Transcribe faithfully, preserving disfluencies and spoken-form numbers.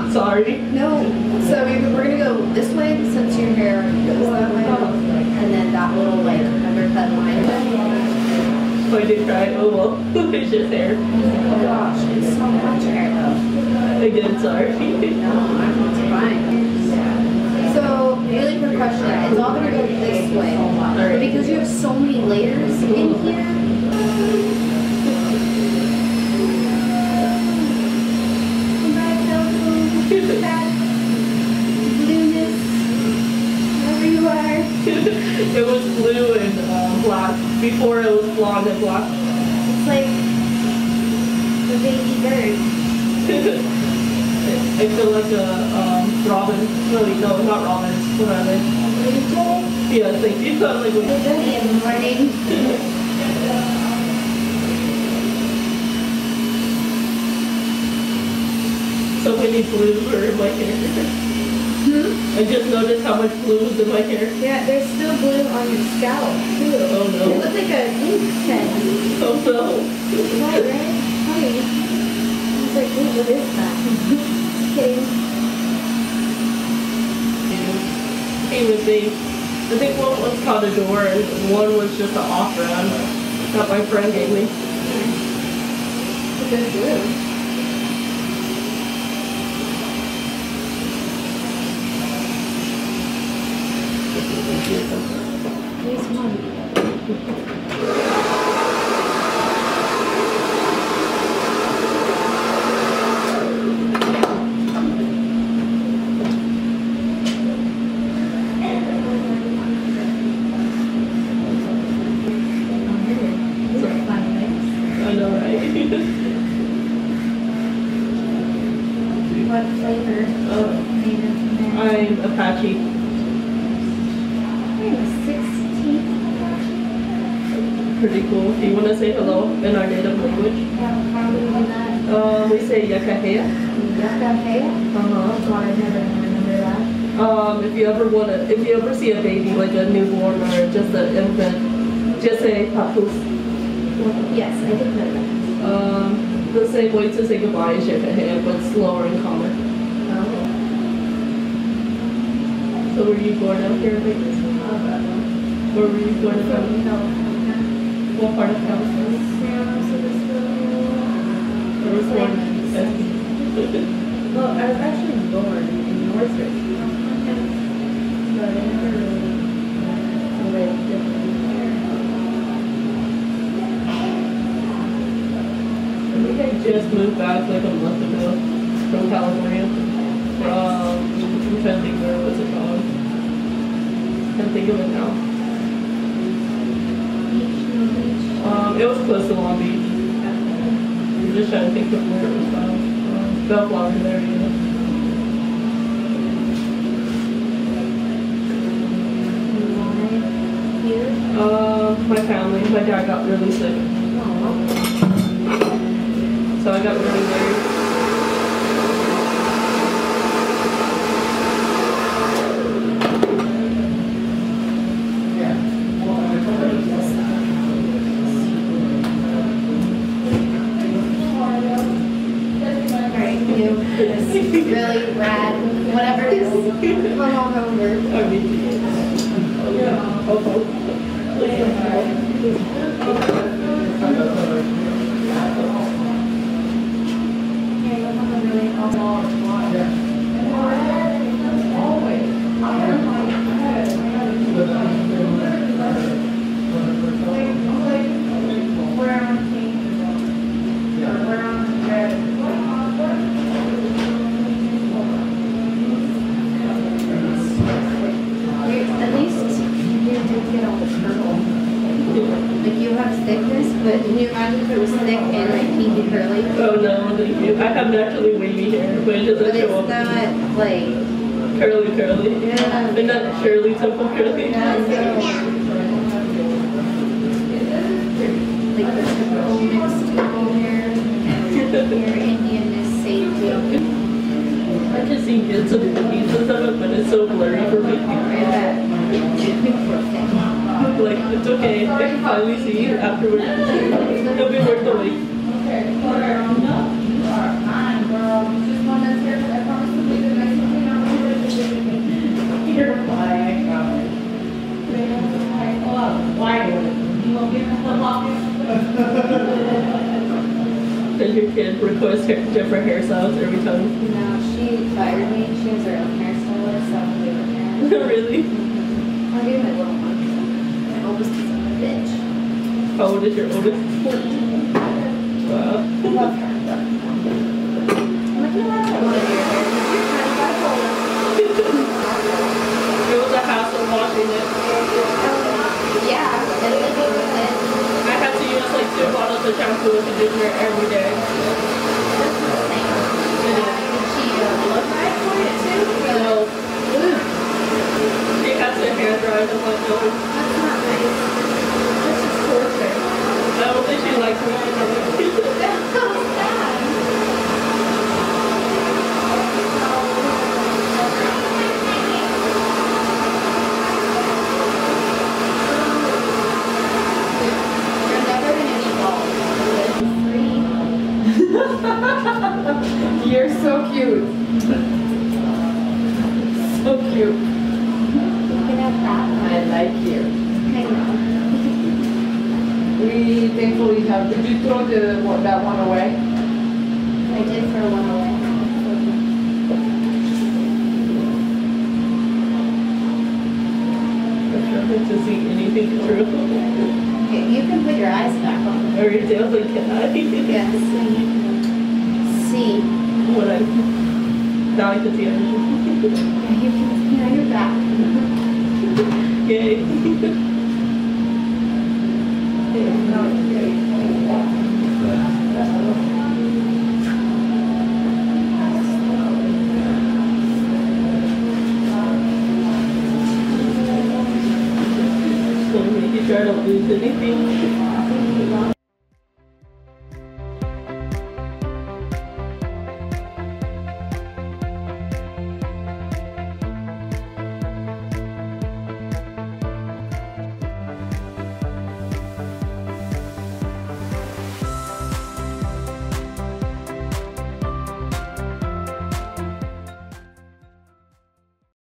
Sorry. No. So we're, we're gonna go this way since your hair goes that way, and then that little like undercut line. Oh, I did cry. Oh well. It's just hair. Oh gosh, it's so much hair though. Again, sorry. No, it's fine. So, really quick question. It's all gonna go this way, but because you have so many layers in here. It was blue and um, black. Before it was blonde and black. It's like the baby bird. I feel like a um, robin. Really, no, not robins. What are they? Yeah, thank you. I was like, Good in the morning. So many blue are in my hair. Hmm? I just noticed how much blue is in my hair. Yeah, there's still blue on your scalp too. Oh no. It looks like an ink pen. Oh no. Right, right? Funny. I was like, wait, what is that? Just kidding. He would be. I think one was called a door and one was just an off brand that my friend gave me. It's a good blue. Here's one. I know, right? What flavor? Uh, I'm Apache. Pretty cool. Do you want to say hello in our native language? Yeah, how do we do that? Uh, we say yakahea. Yakahea? Uh-huh. Oh, I never remember that. Um, if you ever want to, if you ever see a baby, like a newborn or just an infant, just say papus. Yes, I did know that. Um, the same way to say goodbye is yakahea, but slower and calmer. Oh. So were you born out here in Vegas? Or were you born in California? What part of California? I was born in Well, I was actually born in Northridge. But I never really lived different there. I think I just moved back like a month ago from California. From, I'm trying to think where was it called? I can't think of it now. Um, it was close to Long Beach. I'm just trying to think of where it was from. Um, Bellflower there, you know. Here? Uh, my family. My dad got really sick. Oh. So I got really worried. Really rad, whatever it is, come on over. I mean, oh yeah. But can you imagine if it was thick and like kinky curly? Oh no, thank you. I have naturally wavy hair, but it doesn't but show it's up. not like curly curly. Yeah. And not Shirley Temple curly. Yeah, no. Like the typical mixed couple hair. Your Indianness saved you. I can see bits of pieces of it, but it's so blurry for me. Like, it's okay. I can finally see afterwards. It'll be worth the wait. Does your kid request hair, different hairstyles every time? No, she fired me. She has her own hairstylist, so I'm doing her hair. Really? I'll give my little one. My oldest is a bitch. How old is your oldest? fourteen. Wow. I love her. I'm like, you know what? I want to do your hair. You're kind of bipolar. It was a hassle washing it. Yeah, and living with it. I had to use like two bottles of shampoo and conditioner every day. That's insane. Yeah. Did she uh, look right for it too? No. She has her hair dried. I'm like, no. That's not nice. That's just torture. I don't think she likes me. That's so sad. You're never gonna be bald. Free. You're so cute. So cute. You can have that. I like you. I know. We thankfully have. Did you throw the what, that one away? I did throw one away. I'm trying to see anything through. Okay, you can put your eyes back on. Every day I was like, can I? Yes. See. What I now I can see everything. Yeah, you can see on your back. Yay. So if you try to lose anything.